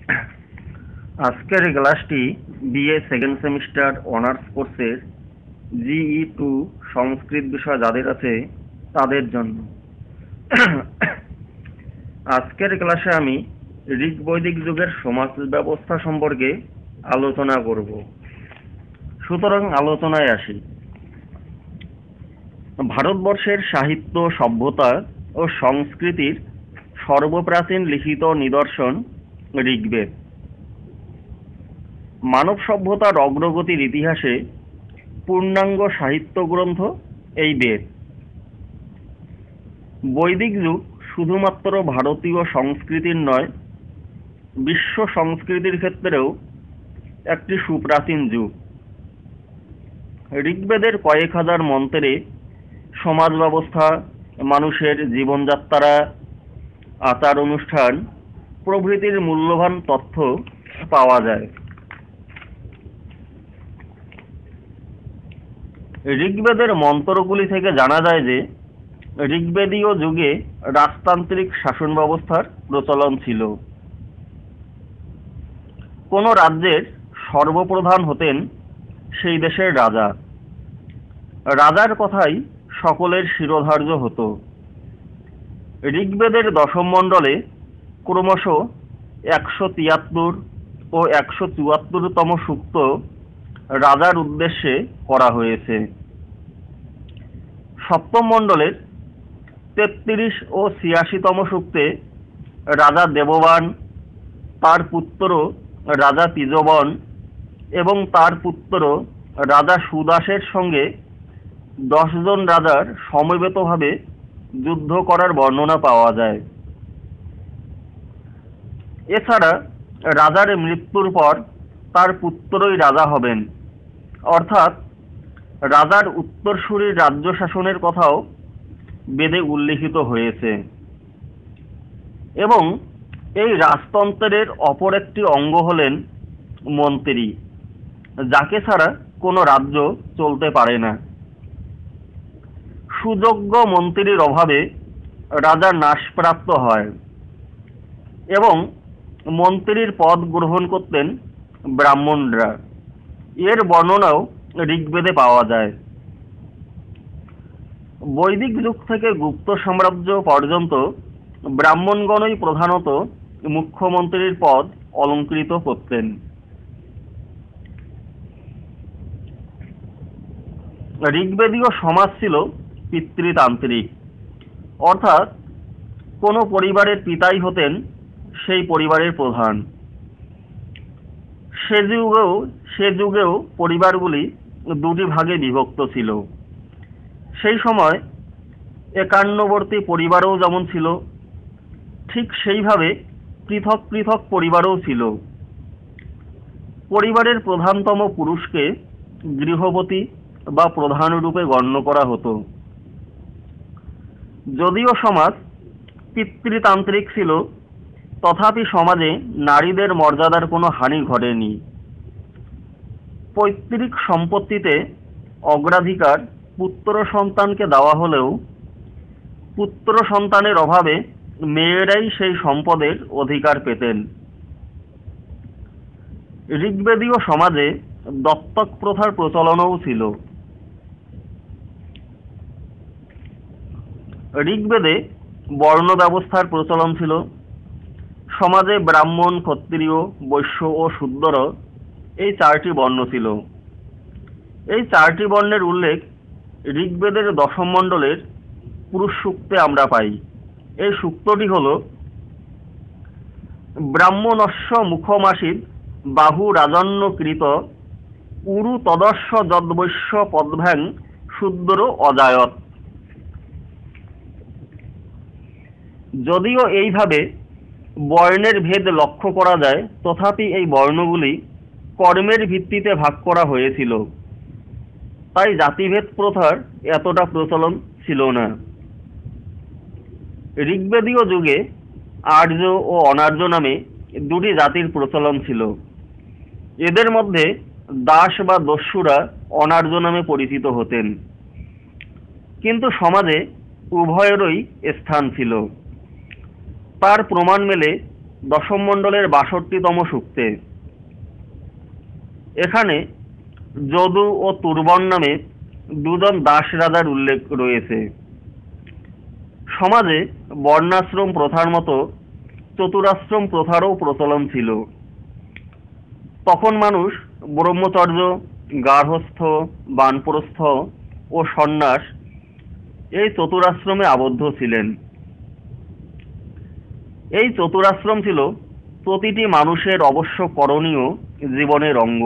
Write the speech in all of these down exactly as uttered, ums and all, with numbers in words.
আজকের ক্লাসটি BA second semester honours কোর্সের জিই টু সংস্কৃত বিষয় যাদের আছে তাদের জন্য। আজকের ক্লাসে আমি ঋগ বৈদিক যুগের সমাজ ব্যবস্থা সম্পর্কে আলোচনা করব। সুতরাং আলোচনায় আসি। ভারতবর্ষের সাহিত্য, সভ্যতা ও সংস্কৃতির সর্বপ্রাচীন লিখিত নিদর্শন ঋগ্বেদ। মানব সভ্যতার অগ্রগতির ইতিহাসে পূর্ণাঙ্গ সাহিত্য গ্রন্থ এই বেদ। বৈদিক যুগ শুধুমাত্র ভারতীয় সংস্কৃতির নয়, বিশ্ব সংস্কৃতির ক্ষেত্রেও একটি সুপ্রাচীন যুগ। ঋগ্বেদের কয়েক হাজার মন্ত্রে সমাজ ব্যবস্থা, মানুষের জীবনযাত্রা, আচার অনুষ্ঠান প্রভৃতির মূল্যবান তথ্য পাওয়া যায়। ঋগ্বেদের মন্ত্রগুলি থেকে জানা যায় যে ঋগ্বেদীয় যুগে রাজতান্ত্রিক শাসন ব্যবস্থার প্রচলন ছিল। কোন রাজ্যের সর্বপ্রধান হতেন সেই দেশের রাজা। রাজার কথাই সকলের শিরোধার্য হতো। ঋগ্বেদের দশম মণ্ডলে ক্রমশ একশো তিয়াত্তর ও একশো চুয়াত্তরতম সূক্ত রাজার উদ্দেশ্যে করা হয়েছে। সপ্তম মণ্ডলের তেত্রিশ ও ছিয়াশিতম সূক্তে রাজা দেববান, তার পুত্র রাজা তিজবন এবং তার পুত্র রাজা সুদাসের সঙ্গে দশজন রাজার সমবেতভাবে যুদ্ধ করার বর্ণনা পাওয়া যায়। এছাড়া রাজার মৃত্যুর পর তার পুত্রই রাজা হবেন, অর্থাৎ রাজার উত্তরসূরির রাজ্য শাসনের কথাও বেদে উল্লিখিত হয়েছে। এবং এই রাজতন্ত্রের অপর একটি অঙ্গ হলেন মন্ত্রী, যাকে ছাড়া কোনো রাজ্য চলতে পারে না। সুযোগ্য মন্ত্রীর অভাবে রাজা নাশপ্রাপ্ত হয় এবং মন্ত্রীর পদ গ্রহণ করতেন ব্রাহ্মণরা। এর বর্ণনাও ঋগ্বেদে পাওয়া যায়। বৈদিক যুগ থেকে গুপ্ত সাম্রাজ্য পর্যন্ত ব্রাহ্মণগণই প্রধানত মুখ্যমন্ত্রীর পদ অলঙ্কৃত করতেন। ঋগ্বেদীয় সমাজ ছিল পিতৃতান্ত্রিক, অর্থাৎ কোনো পরিবারের পিতাই হতেন সেই পরিবারের প্রধান। সে যুগেও সে যুগেও পরিবারগুলি দুটি ভাগে বিভক্ত ছিল। সেই সময় একান্নবর্তী পরিবারও যেমন ছিল, ঠিক সেইভাবে পৃথক পৃথক পরিবারও ছিল। পরিবারের প্রধানতম পুরুষকে গৃহপতি বা প্রধান রূপে গণ্য করা হতো। যদিও সমাজ পিতৃতান্ত্রিক ছিল, তথাপি সমাজে নারীদের মর্যাদার কোনো হানি ঘটেনি। পৈতৃক সম্পত্তিতে অগ্রাধিকার পুত্র সন্তানকে দেওয়া হলেও পুত্র সন্তানের অভাবে মেয়েরাই সেই সম্পদের অধিকার পেতেন। ঋগ্বেদীয় সমাজে দত্তক প্রথার প্রচলনও ছিল। ঋগ্বেদে বর্ণ ব্যবস্থার প্রচলন ছিল। সমাজে ব্রাহ্মণ, ক্ষত্রিয়, বৈশ্য ও শূদ্র এই চারটি বর্ণ ছিল। এই চারটি বর্ণের উল্লেখ ঋগ্বেদের দশম মণ্ডলের পুরুষ সূক্তে আমরা পাই। এই সূক্তটি হল, ব্রাহ্মণস্য মুখমাসীদ বাহু রাজন্যকৃত উরু তদস্য যদ্বৈশ্য পদ্ভ্যাং শূদ্র অজায়ত। যদিও এইভাবে বর্ণের ভেদ লক্ষ্য করা যায়, তথাপি এই বর্ণগুলি কর্মের ভিত্তিতে ভাগ করা হয়েছিল, তাই জাতিভেদ প্রথার এতটা প্রচলন ছিল না। ঋগ্বেদীয় যুগে আর্য ও অনার্য নামে দুটি জাতির প্রচলন ছিল। এদের মধ্যে দাস বা দস্যুরা অনার্য নামে পরিচিত হতেন, কিন্তু সমাজে উভয়েরই স্থান ছিল। তার প্রমাণ মেলে দশম মণ্ডলের বাষট্টিতম সূক্তে। এখানে যদু ও তুর্বণ নামে দুজন দাস রাজার উল্লেখ রয়েছে। সমাজে বর্ণাশ্রম প্রথার মতো চতুরাশ্রম প্রথারও প্রচলন ছিল। তখন মানুষ ব্রহ্মচর্য, গার্হস্থ, বানপ্রস্থ ও সন্ন্যাস এই চতুরাশ্রমে আবদ্ধ ছিলেন। এই চতুরাশ্রম ছিল প্রতিটি মানুষের অবশ্য করণীয় জীবনের অঙ্গ।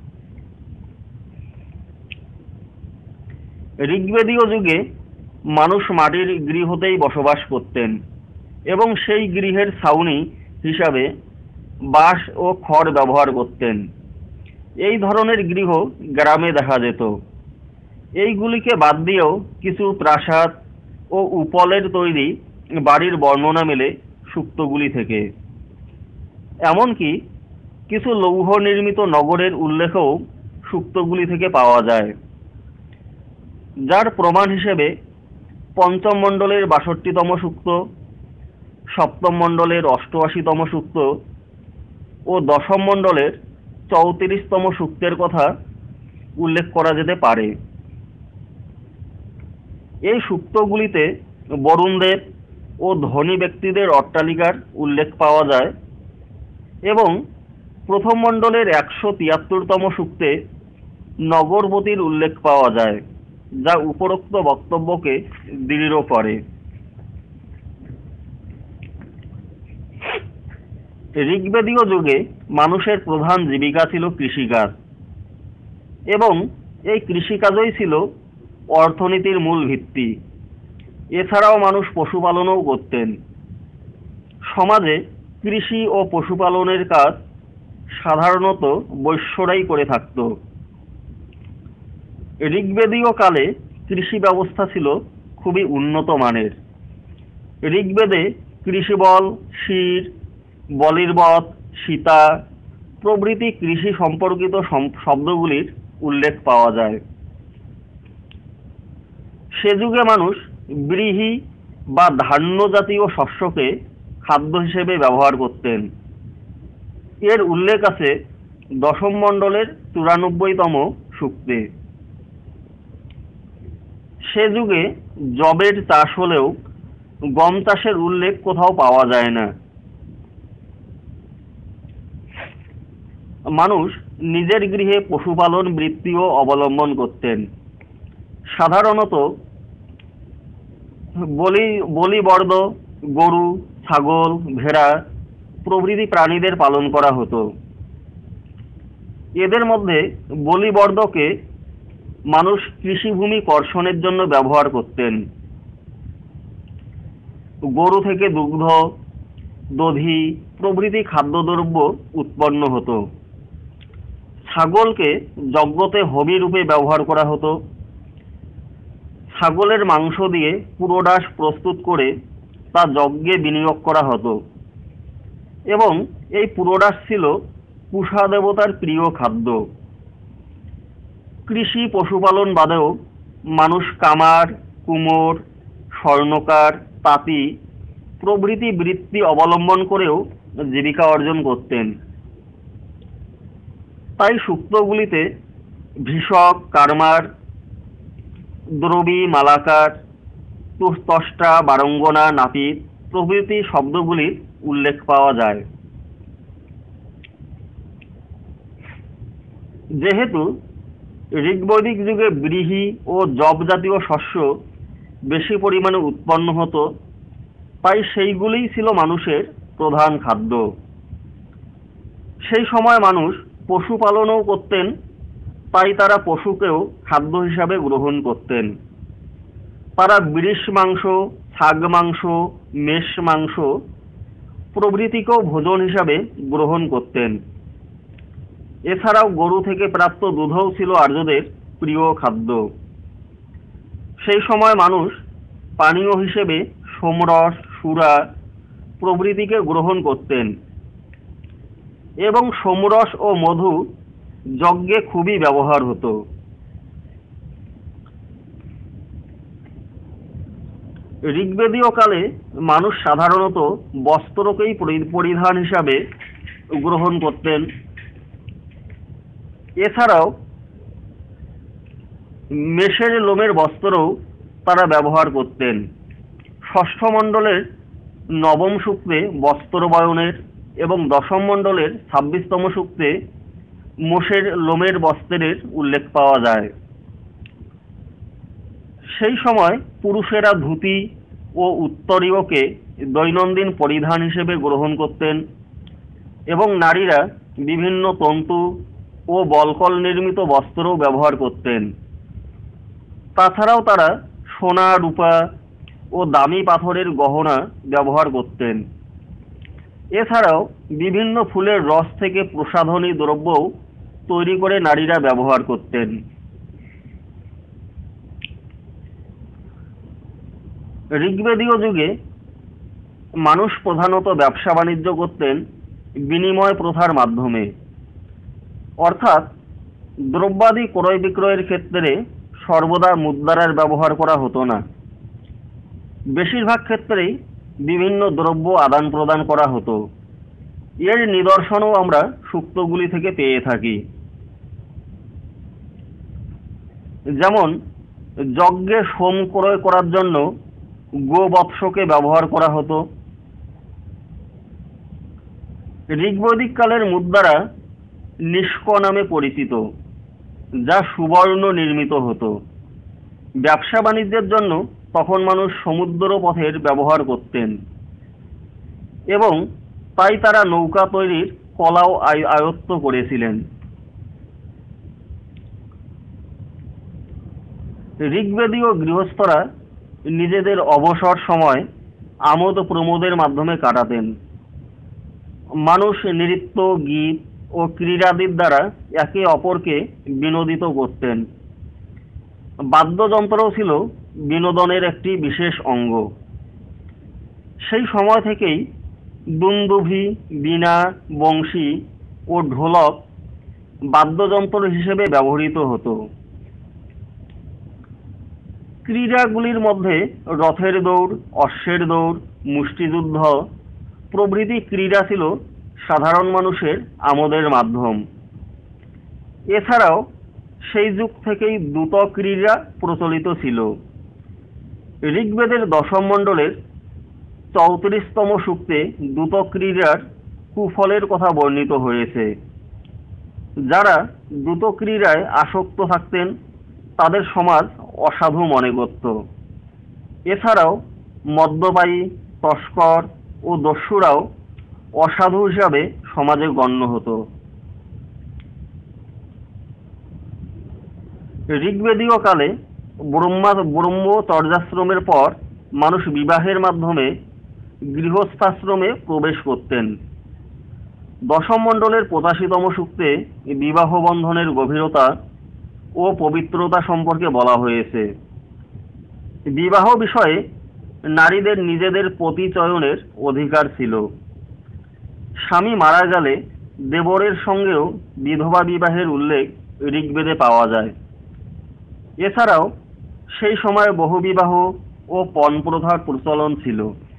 ঋগ্বেদীয় যুগে মানুষ মাটির গৃহতেই বসবাস করতেন এবং সেই গৃহের ছাউনি হিসাবে বাঁশ ও খড় ব্যবহার করতেন। এই ধরনের গৃহ গ্রামে দেখা যেত। এইগুলিকে বাদ দিয়েও কিছু প্রাসাদ ও উপলের তৈরি বাড়ির বর্ণনা মেলে সূক্তগুলি থেকে। এমনকি কিছু লৌহ নির্মিত নগরের উল্লেখও সূক্তগুলি থেকে পাওয়া যায়, যার প্রমাণ হিসেবে পঞ্চম মণ্ডলের বাষট্টিতম সূক্ত, সপ্তম মণ্ডলের অষ্টআশিতম সূক্ত ও দশম মণ্ডলের চৌত্রিশতম সূক্তের কথা উল্লেখ করা যেতে পারে। এই সূক্তগুলিতে বরুণদেব ও ধনী ব্যক্তিদের অট্টালিকার উল্লেখ পাওয়া যায় এবং প্রথম মণ্ডলের একশো তিয়াত্তরতম সূক্তে নগরপতির উল্লেখ পাওয়া যায়, যা উপরোক্ত বক্তব্যকে দৃঢ় করে। ঋগ্বেদীয় যুগে মানুষের প্রধান জীবিকা ছিল কৃষিকাজ এবং এই কৃষিকাজই ছিল অর্থনীতির মূল ভিত্তি। এছাড়াও মানুষ পশুপালনও করতেন। সমাজে কৃষি ও পশুপালনের কাজ সাধারণত বৈশ্যরাই করে থাকত। ঋগ্বেদীয় কালে কৃষি ব্যবস্থা ছিল খুবই উন্নত মানের। ঋগ্বেদে কৃষিবল, শির, বলির্বত, সীতা প্রভৃতি কৃষি সম্পর্কিত শব্দগুলির উল্লেখ পাওয়া যায়। সে যুগে মানুষ ব্রীহি বা ধান্য জাতীয় শস্যকে খাদ্য হিসেবে ব্যবহার করতেন। এর উল্লেখ আছে দশম মণ্ডলের চুরানব্বইতম সূক্তে। সে যুগে যবের চাষ হলেও গম চাষের উল্লেখ কোথাও পাওয়া যায় না। মানুষ নিজের গৃহে পশুপালন বৃত্তিও অবলম্বন করতেন। সাধারণত বলি বলিবর্দ, গরু, ছাগল, ভেড়া প্রভৃতি প্রাণীদের পালন করা হতো। এদের মধ্যে বলিবর্দকে মানুষ কৃষিভূমি কর্ষণের জন্য ব্যবহার করতেন। গরু থেকে দুগ্ধ, দধি প্রভৃতি খাদ্যদ্রব্য উৎপন্ন হতো। ছাগলকে যজ্ঞতে হবি রূপে ব্যবহার করা হতো। ছাগলের মাংস দিয়ে পুরোডাস প্রস্তুত করে তা যজ্ঞে বিনিয়োগ করা হতো এবং এই পুরোডাস ছিল পূষা দেবতার প্রিয় খাদ্য। কৃষি পশুপালন বাদেও মানুষ কামার, কুমোর, স্বর্ণকার, তাঁতি প্রভৃতি বৃত্তি অবলম্বন করেও জীবিকা অর্জন করতেন। তাই সূক্তগুলিতে ভিষক, কারমার, দ্রবী, মালাকার, ত্বষ্টা, বারঙ্গনা, নাপিত প্রভৃতি শব্দগুলির উল্লেখ পাওয়া যায়। যেহেতু ঋগ্বৈদিক যুগে ব্রীহি ও যব জাতীয় শস্য বেশি পরিমাণে উৎপন্ন হতো, তাই সেইগুলিই ছিল মানুষের প্রধান খাদ্য। সেই সময় মানুষ পশুপালনও করতেন, তাই তারা পশুকেও খাদ্য হিসাবে গ্রহণ করতেন। তারা বৃষ মাংস, ছাগ মাংস, মেষ মাংস প্রভৃতিকেও ভোজন হিসাবে গ্রহণ করতেন। এছাড়াও গরু থেকে প্রাপ্ত দুধও ছিল আর্যদের প্রিয় খাদ্য। সেই সময় মানুষ পানীয় হিসেবে সোমরস, সুরা প্রভৃতিকে গ্রহণ করতেন এবং সোমরস ও মধু যজ্ঞে খুবই ব্যবহার হতো। ঋগ্বেদীয় কালে মানুষ সাধারণত বস্ত্রকেই পরিধান হিসাবে গ্রহণ করতেন। এছাড়াও মেষের লোমের বস্ত্রও তারা ব্যবহার করতেন। ষষ্ঠ মণ্ডলের নবম সূক্তে বস্ত্র বয়নের এবং দশম মণ্ডলের ছাব্বিশতম সূক্তে মোষের লোমের বস্ত্রের উল্লেখ পাওয়া যায়। সেই সময় পুরুষেরা ধুতি ও উত্তরীয়কে দৈনন্দিন পরিধান হিসেবে গ্রহণ করতেন এবং নারীরা বিভিন্ন তন্তু ও বলকল নির্মিত বস্ত্রও ব্যবহার করতেন। তাছাড়াও তারা সোনা, রূপা ও দামি পাথরের গহনা ব্যবহার করতেন। এছাড়াও বিভিন্ন ফুলের রস থেকে প্রসাধনী দ্রব্যও তৈরি করে নারীরা ব্যবহার করতেন। ঋগ্বেদীয় যুগে মানুষ প্রধানত ব্যবসা বাণিজ্য করতেন বিনিময় প্রথার মাধ্যমে, অর্থাৎ দ্রব্যাদি ক্রয় বিক্রয়ের ক্ষেত্রে সর্বদা মুদ্রার ব্যবহার করা হতো না। বেশিরভাগ ক্ষেত্রেই বিভিন্ন দ্রব্য আদান প্রদান করা হতো। এর নিদর্শনও আমরা সূক্তগুলি থেকে পেয়ে থাকি। যেমন যজ্ঞে সোম ক্রয় করার জন্য গোবৎসকে ব্যবহার করা হতো। ঋগ্বৈদিক কালের মুদ্রা নিষ্ক নামে পরিচিত, যা সুবর্ণ নির্মিত হতো। ব্যবসা বাণিজ্যের জন্য তখন মানুষ সমুদ্র পথের ব্যবহার করতেন এবং তাই তারা নৌকা তৈরির কলাও আয়ত্ত করেছিলেন। ঋগ্বেদীয় গৃহস্থরা নিজেদের অবসর সময় আমোদ প্রমোদের মাধ্যমে কাটাতেন। মানুষ নৃত্য, গীত ও ক্রীড়াদির দ্বারা একে অপরকে বিনোদিত করতেন। বাদ্যযন্ত্রও ছিল বিনোদনের একটি বিশেষ অঙ্গ। সেই সময় থেকেই দুন্দুভি, বীণা, বংশী ও ঢোলক বাদ্যযন্ত্র হিসেবে ব্যবহৃত হতো। ক্রীড়াগুলির মধ্যে রথের দৌড়, অশ্বের দৌড়, মুষ্টিযুদ্ধ প্রভৃতি ক্রীড়া ছিল সাধারণ মানুষের আমোদের মাধ্যম। এছাড়াও সেই যুগ থেকেই দ্রুত ক্রীড়া প্রচলিত ছিল। ঋগ্বেদের দশম মণ্ডলের চৌত্রিশতম সূক্তে দ্রুত ক্রীড়ার কুফলের কথা বর্ণিত হয়েছে। যারা দ্রুত ক্রীড়ায় আসক্ত থাকতেন তাদের সমাজ অসাধু মনে করত। এছাড়াও মদ্যপায়ী, তস্কর ও দস্যুরাও অসাধু হিসাবে সমাজে গণ্য হতো। ঋগ্বেদীয় কালে ব্রহ্মা ব্রহ্মচর্যাশ্রমের পর মানুষ বিবাহের মাধ্যমে গৃহস্থাশ্রমে প্রবেশ করতেন। দশম মণ্ডলের পঁচাশিতম সূক্তে বিবাহ বন্ধনের গভীরতা ও পবিত্রতা সম্পর্কে বলা হয়েছে। বিবাহ বিষয়ে নারীদের নিজেদের পতি চয়নের অধিকার ছিল। স্বামী মারা গেলে দেবরের সঙ্গেও বিধবা বিবাহের উল্লেখ ঋগ্বেদে পাওয়া যায়। এছাড়াও সেই সময় বহুবিবাহ ও পণ প্রথার প্রচলন ছিল।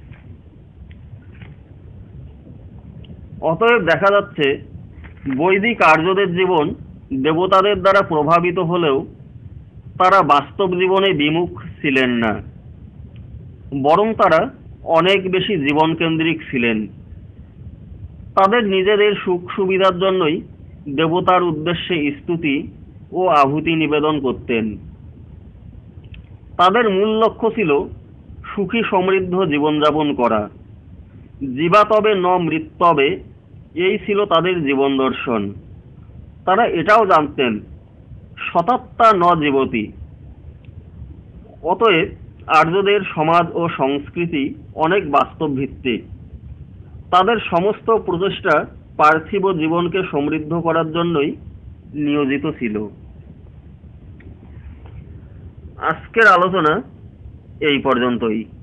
অতএব দেখা যাচ্ছে বৈদিক আর্যদের জীবন দেবতাদের দ্বারা প্রভাবিত হলেও তারা বাস্তব জীবনে বিমুখ ছিলেন না, বরং তারা অনেক বেশি জীবনকেন্দ্রিক ছিলেন। তাদের নিজেদের সুখ সুবিধার জন্যই দেবতার উদ্দেশ্যে স্তুতি ও আহুতি নিবেদন করতেন। তাদের মূল লক্ষ্য ছিল সুখী সমৃদ্ধ জীবনযাপন করা। জীবাতবে ন মৃত্যবে, এই ছিল তাদের জীবন দর্শন। তারা এটাও জানতেন শতাত্মা ন জীবতি। অতএব আর্যদের সমাজ ও সংস্কৃতি অনেক বাস্তব ভিত্তিক। তাদের সমস্ত প্রচেষ্টা পার্থিব জীবনকে সমৃদ্ধ করার জন্যই নিয়োজিত ছিল। আজকের আলোচনা এই পর্যন্তই।